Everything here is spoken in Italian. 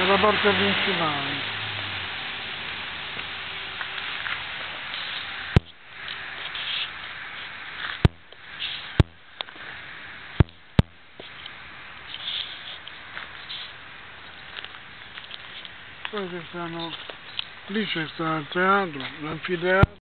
la parte principale. Poi ci stanno, lì c'è sta il teatro, l'anfiteatro.